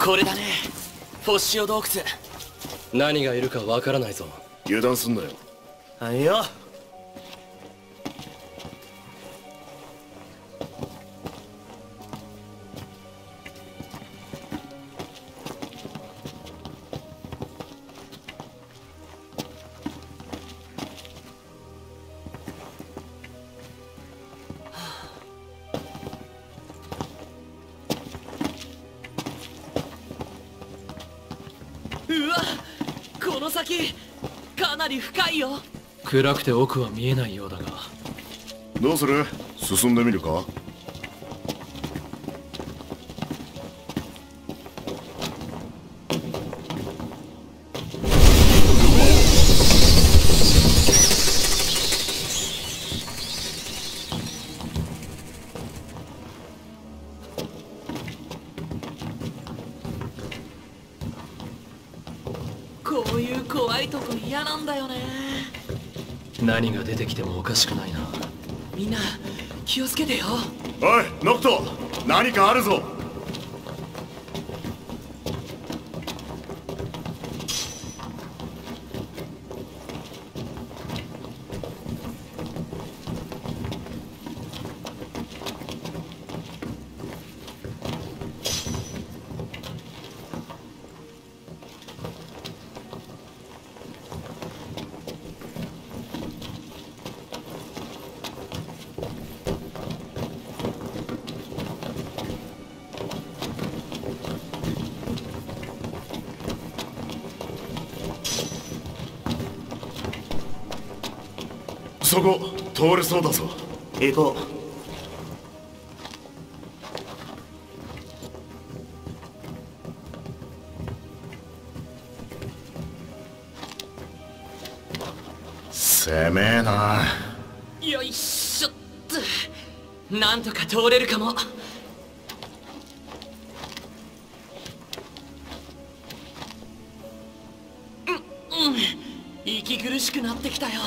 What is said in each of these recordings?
これだね。フォッシオ洞窟。 何がいるかわからないぞ。 油断すんなよ。 はいよ。うわ、この先かなり深いよ。 暗くて奥は見えないようだが。 どうする？進んでみるか？ こういう怖いとこ嫌なんだよね。 何が出てきてもおかしくないな。 みんな気をつけてよ。 おいノクト、何かあるぞ。そこ通れそうだぞ。 行こう。 攻めえな。 よいしょっと。なんとか通れるかも。息苦しくなってきたよ。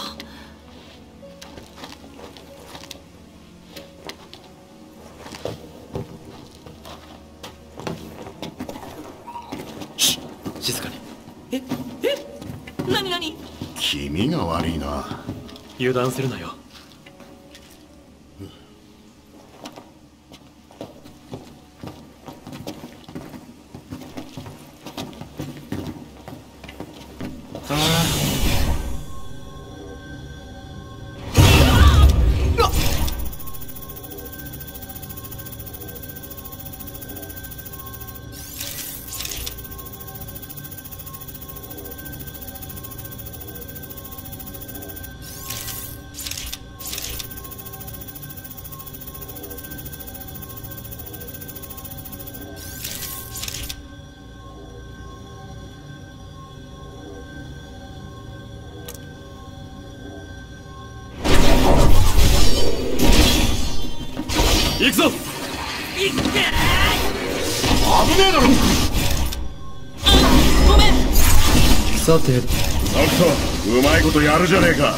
静かに。 何何？ 君が悪いな。 油断するなよ。行くぞ。 行って危ねえだろ。 ごめん。 さて、 ノクト、うまいことやるじゃねえか。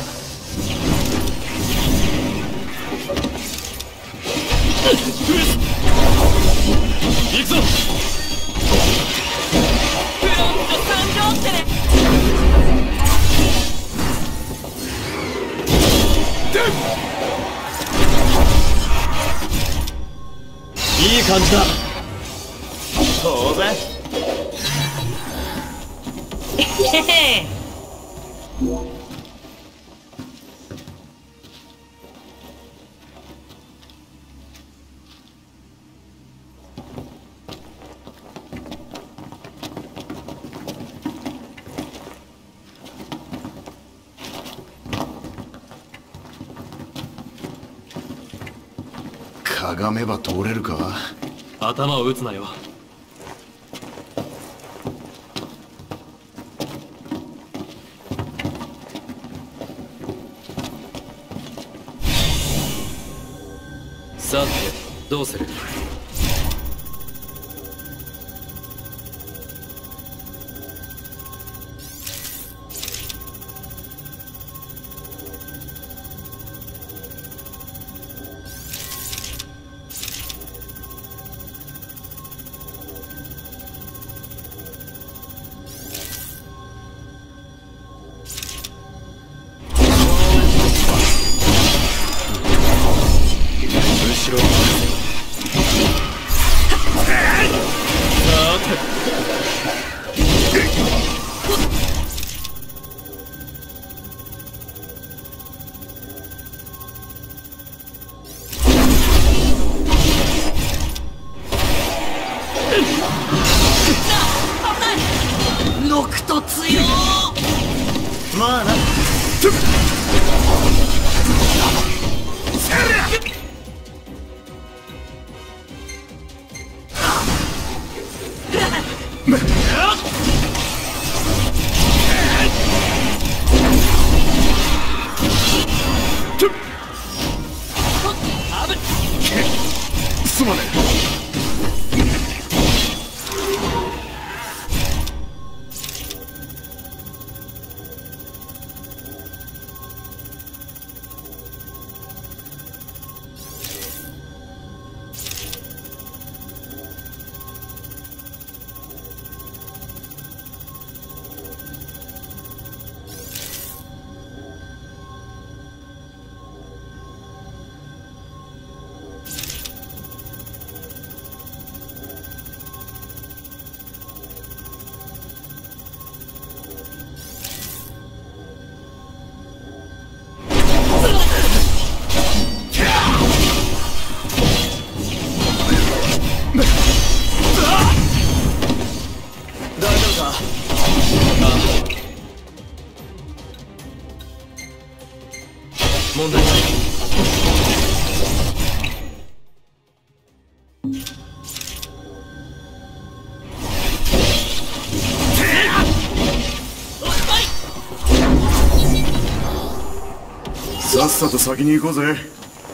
行くぞ。 フロント参上ってね。 いい感じだ。 当然。へへ。 かがめば通れるか。 頭を打つなよ。さてどうする？ ろを任せろ。さノクト強ー。 まあな。すまねえ。 問題ない。 さっさと先に行こうぜ。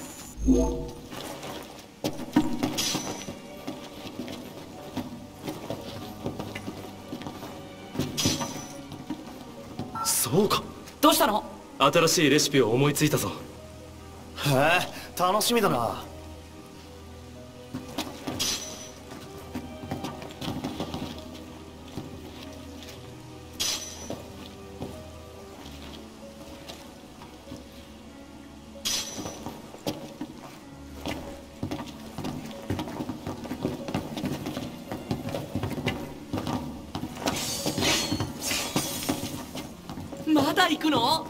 そうか。 どうしたの？ 新しいレシピを思いついたぞ。 へえ、楽しみだな。 まだ行くの？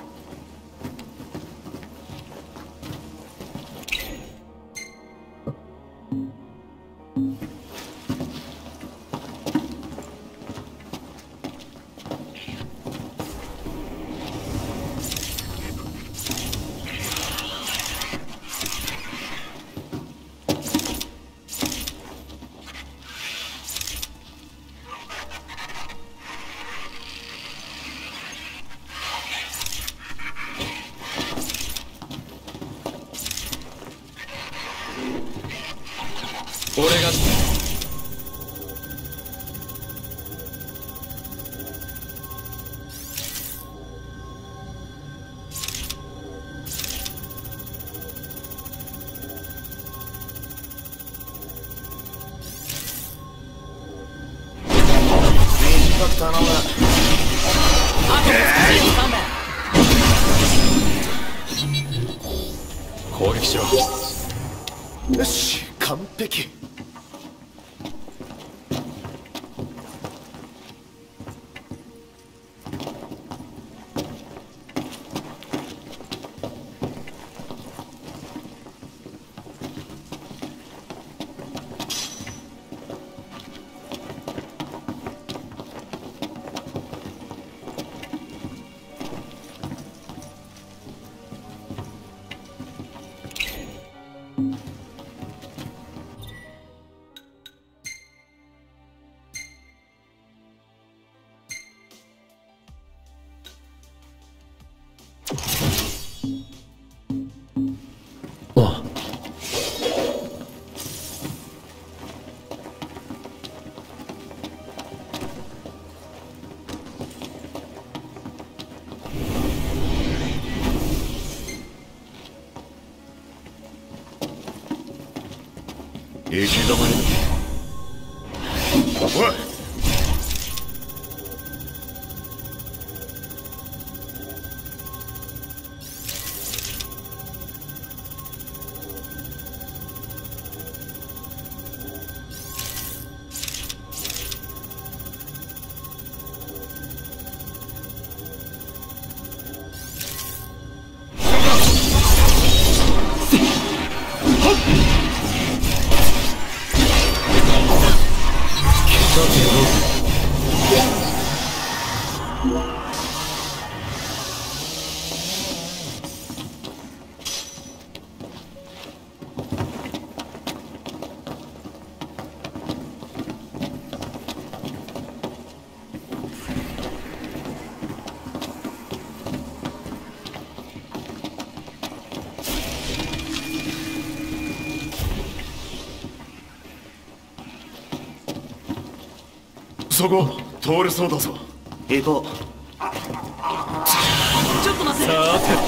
俺が短く頼む。 あと3名。 攻撃しろ。 よし、完璧。 ああ。 行き止まりだ。おい、 そこ通れそうだぞ。 行こう。 ちょっと待って。 さーて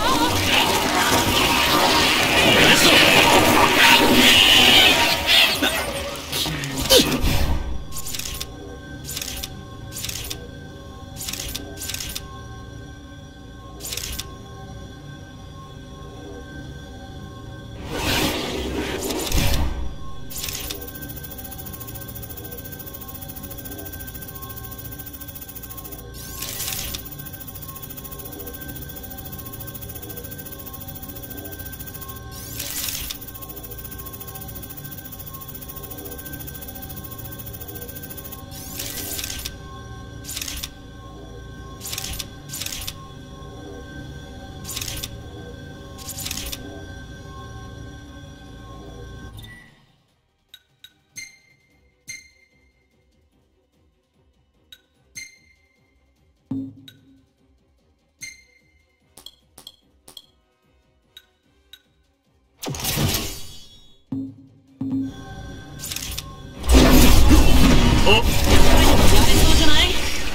やれそうじゃない？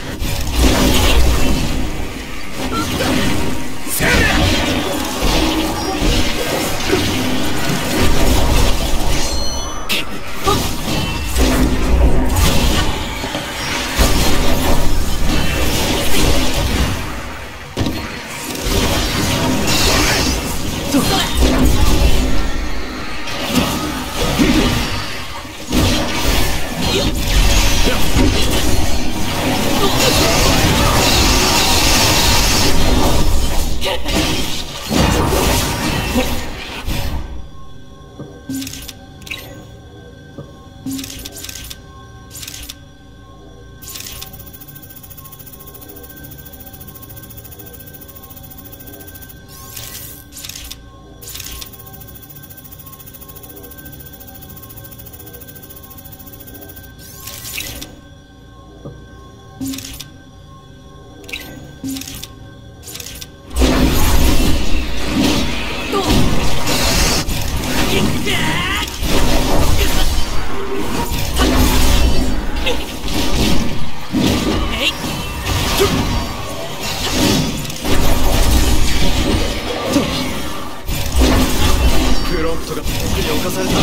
フロントが僕に侵された。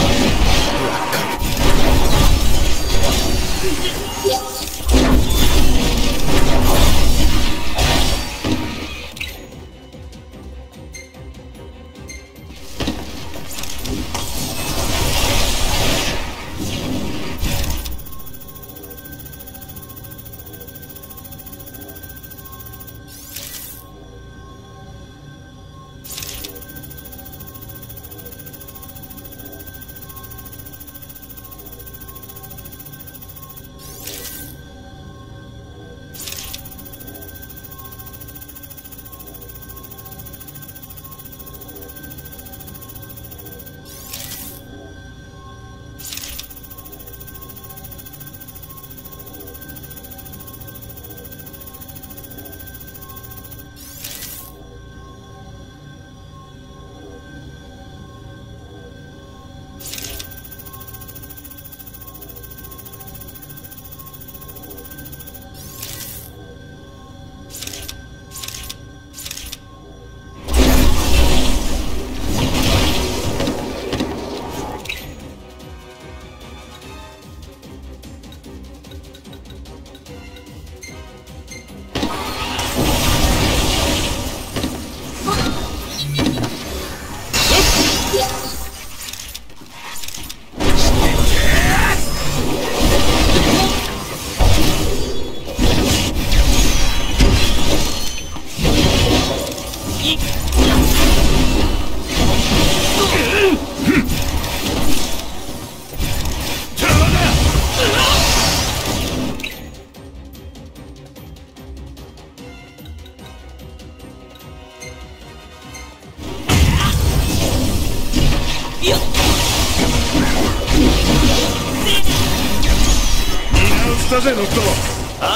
したぜノクト。あ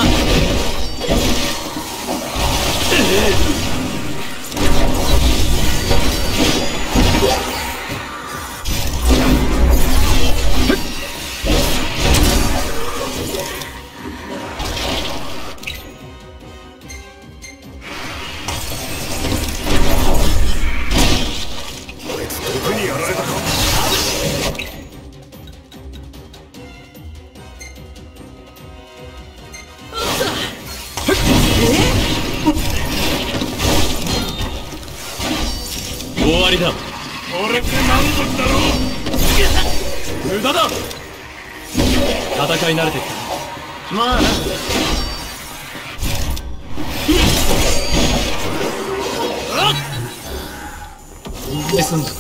終わりだ。 これで満足だろう。 無駄だ。戦い慣れてきた。まあな。逃げすんだな。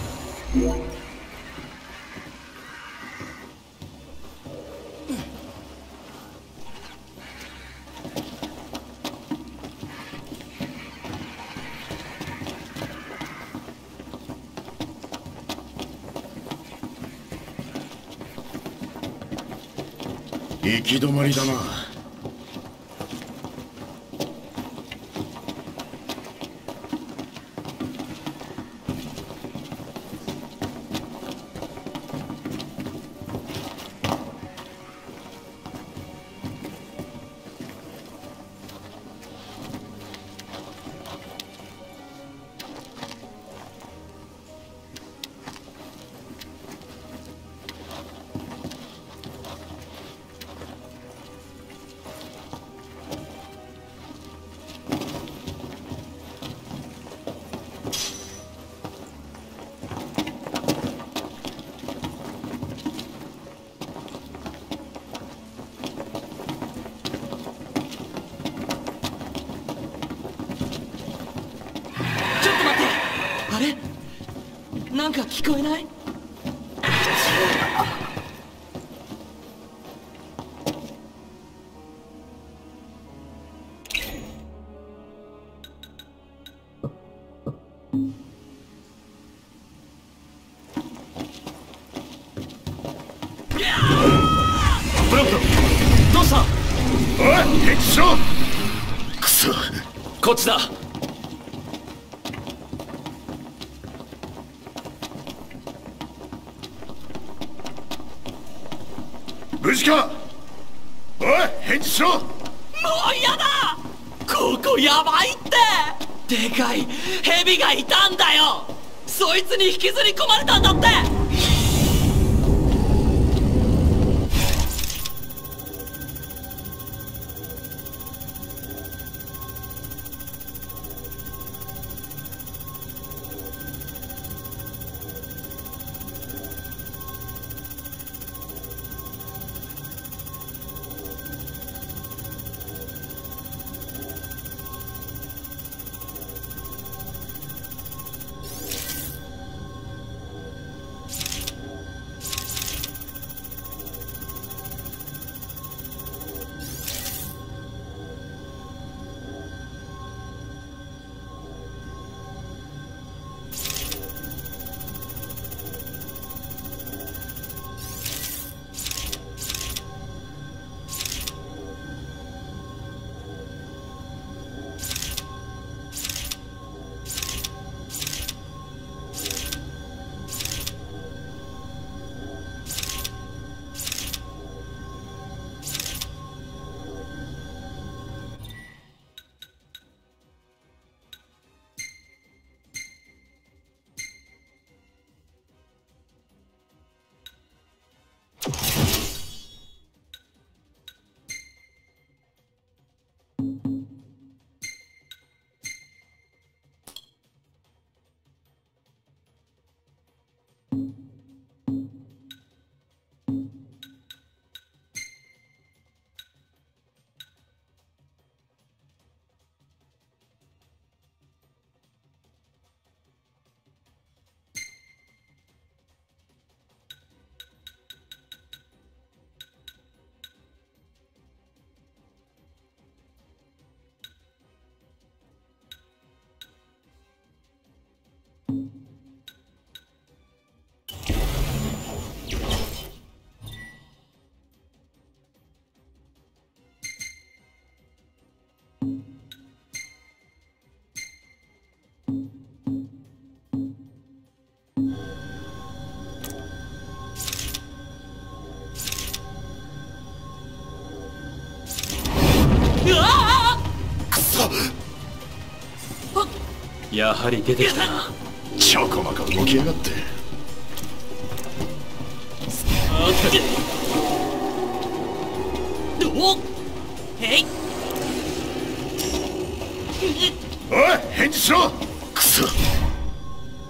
行き止まりだな。 あれ？なんか聞こえない？ ブロック、どうした？ おい、敵将！くそ。 こっちだ。 無事か？おい、返事しろ！ もう嫌だ！ここやばいって！でかい蛇がいたんだよ！そいつに引きずり込まれたんだって！ やはり出てきたな。 ちょこまか動きやがって。 おっ、へい。 おい、返事しろ！くそ。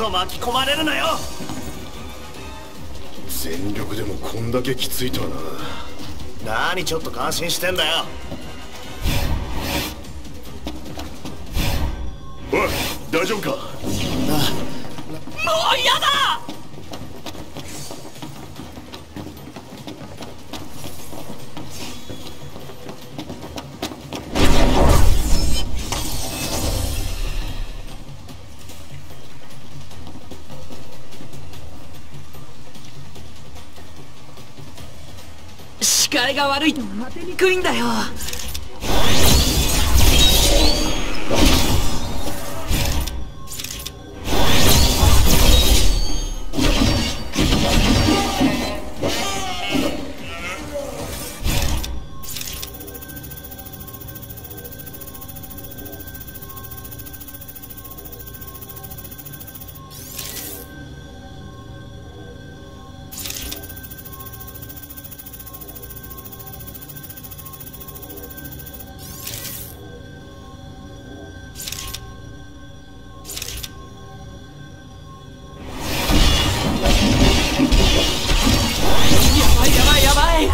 つを巻き込まれるなよ。 全力でもこんだけきついとはな。 何ちょっと感心してんだよ。 おい、大丈夫か。 もう嫌だ。視界が悪いと当てにくいんだよ。やばい。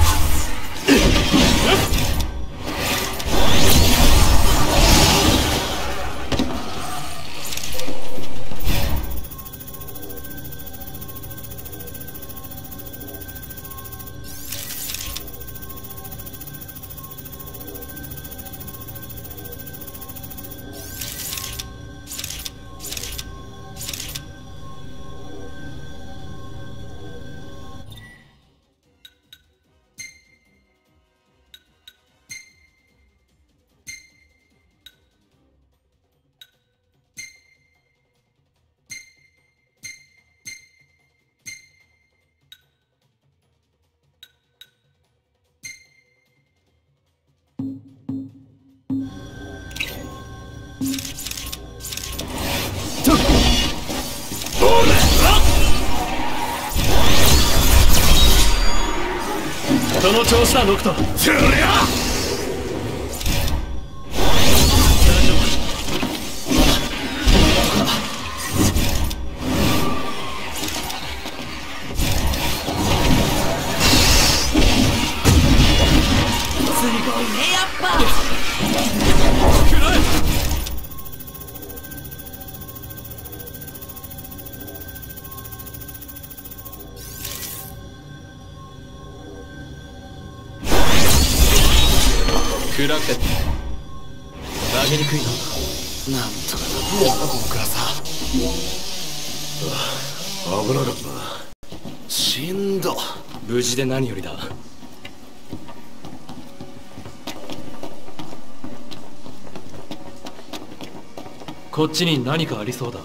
その調子だノクト。 そりゃすごいねやっぱ。 暗くて投げにくいな。 なんとかなるんだ僕らさ。 危なかったな。 しんど。 無事で何よりだ。こっちに何かありそうだ。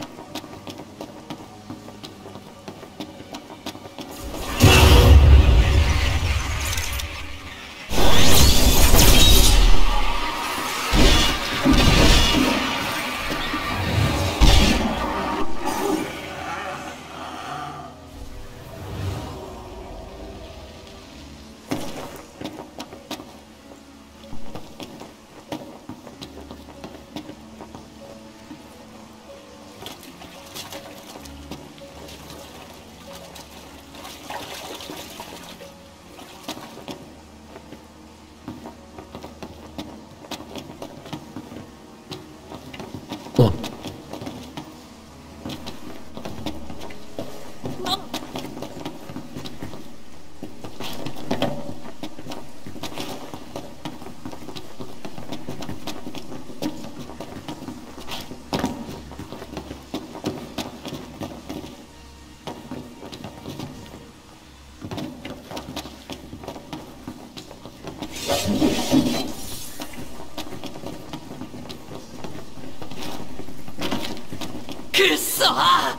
くっそー。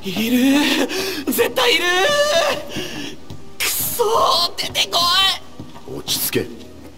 いる、絶対いる。くそー、出てこい。 落ち着け。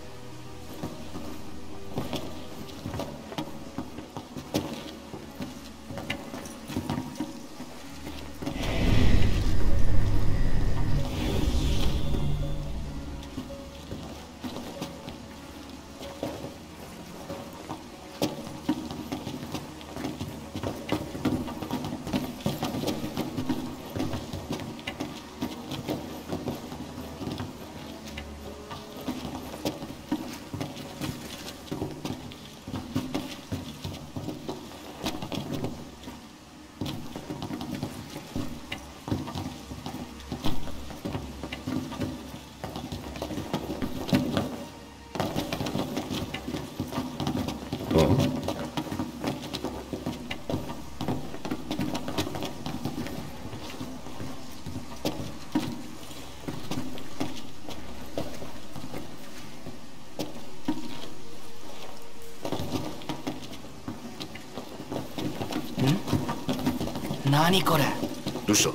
何これ。 どうした？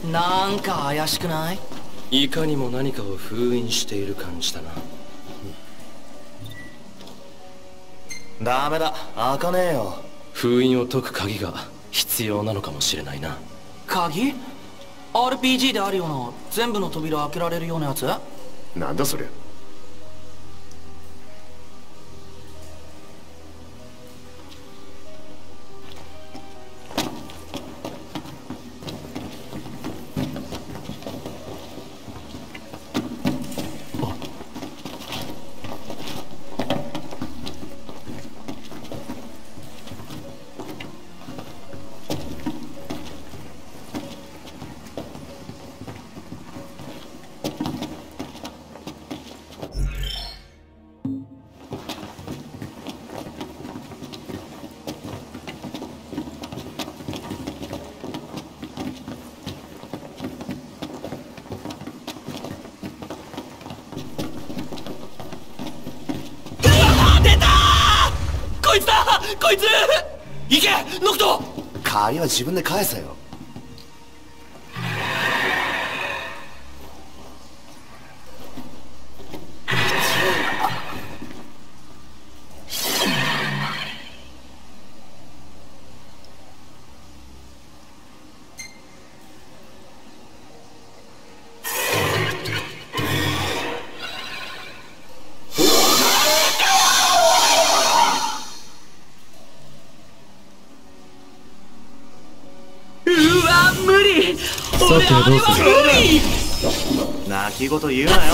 なんか怪しくない？ いかにも何かを封印している感じだな。 ダメだ、開かねえよ。 封印を解く鍵が必要なのかもしれないな。 鍵？ RPG であるような全部の扉開けられるようなやつ？ なんだそりゃ。 こいつだ、こいつ。行けノクト。 鍵は自分で返せよ。 さてどうする？ 泣き言言うなよ。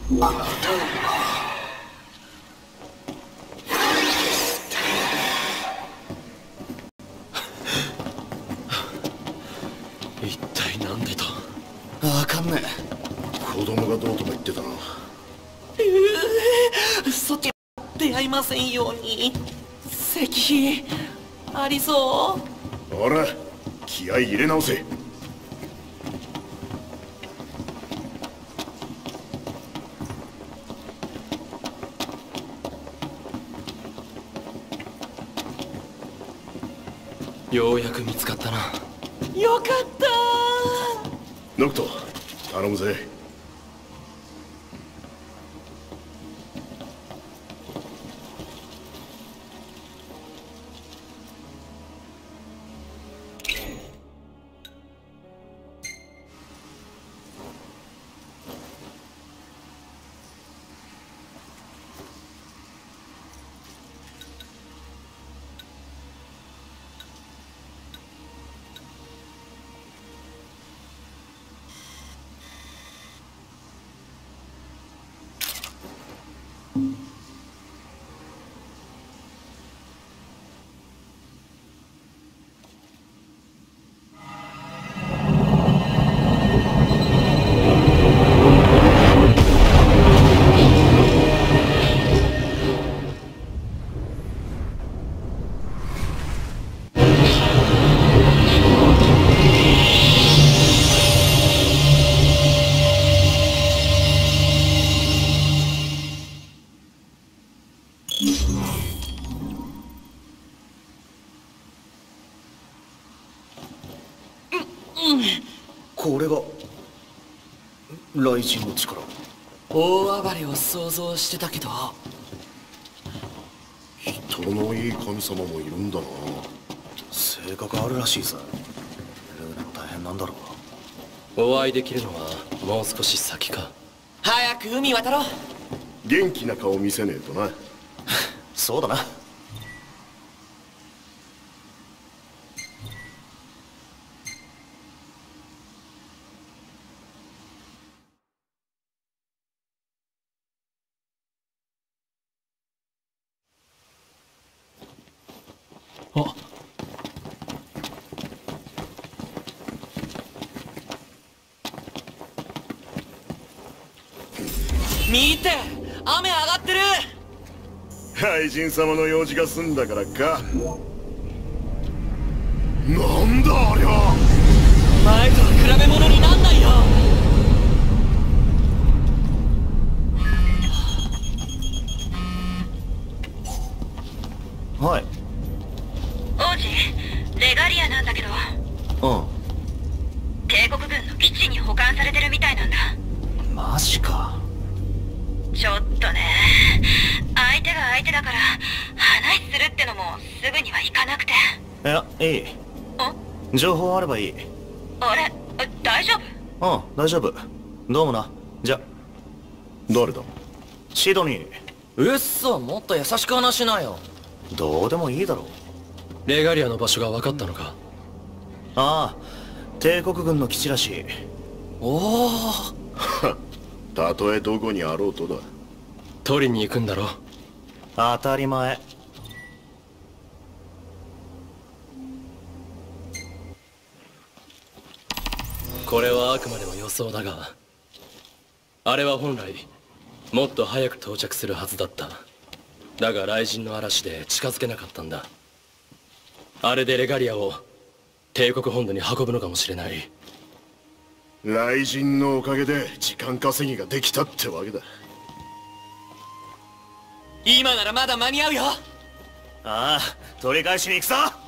一体なんでと。 わかんねえ。子供がどうとか言ってたな。 そっち出会いませんように。石碑ありそう。 ほら気合い入れ直せ。 ようやく見つかったな。 よかったノクト頼むぜ。これが雷神の力。 大暴れを想像してたけど、 人のいい神様もいるんだな。 性格あるらしいさ。ルールも大変なんだろう。 お会いできるのはもう少し先か。 早く海渡ろう。 元気な顔見せねえとな。 そうだな。 あ、 見て、雨上がってる。 雷神様の用事が済んだからか。なんだありゃ。 前とは比べ物になんないよ。 はい。 王子、レガリアなんだけど、帝国軍の基地に保管されてるみたいなんだ。 マジか。 ちょっとね、相手が相手だから話するってのもすぐにはいかなくて。 いや、いい。情報あればいい。 あれ、大丈夫？ 大丈夫。どうもな。じゃ。 誰だ？ シドニー。 うっそ、もっと優しく話しなよ。 どうでもいいだろう。 レガリアの場所が分かったのか。 ああ、帝国軍の基地らしい。 おお。 たとえどこにあろうとだ。 取りに行くんだろ。 当たり前。 これはあくまでも予想だが、あれは本来もっと早く到着するはずだった。だが雷神の嵐で近づけなかったんだ。あれでレガリアを帝国本土に運ぶのかもしれない。 雷神のおかげで時間稼ぎができたってわけだ。 今ならまだ間に合うよ。 ああ、取り返しに行くぞ。